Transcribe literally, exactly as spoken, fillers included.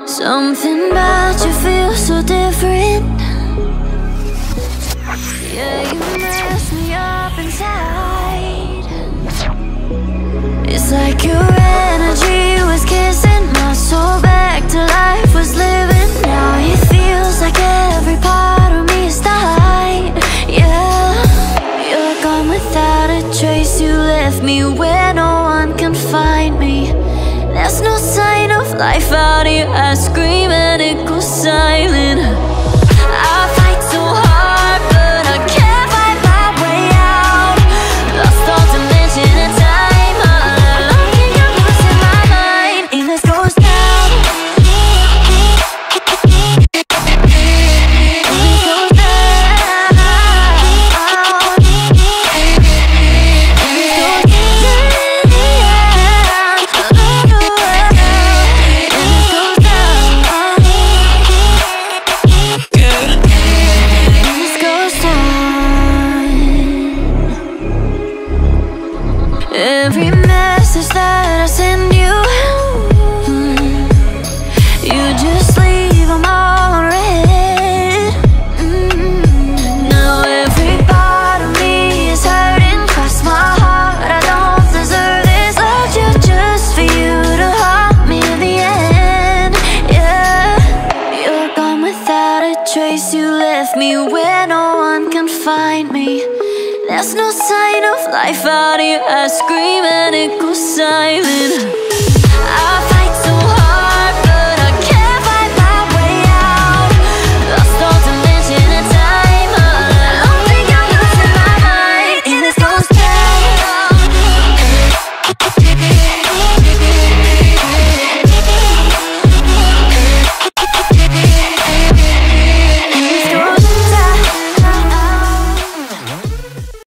Something about you feels so different. Yeah, you mess me up inside. It's like your energy was kissing my soul back to life, was living. Now it feels like every part of me is died. Yeah, you're gone without a trace. You left me where no one can find me. There's no sign of life out here. I scream and it goes silent. I fight so hard, but I can't find my way out. Lost all dimension and time. I'm looking, I'm losing my mind. And this goes down. And this goes down. And this goes down. Every message that I send you, mm, you just leave them all unread. mm. Now every part of me is hurting. Cross my heart, I don't deserve this. Loved you just for you to haunt me in the end. Yeah, you're gone without a trace. You left me where no one can find me. There's no sign of life out here. I scream and it goes silent. I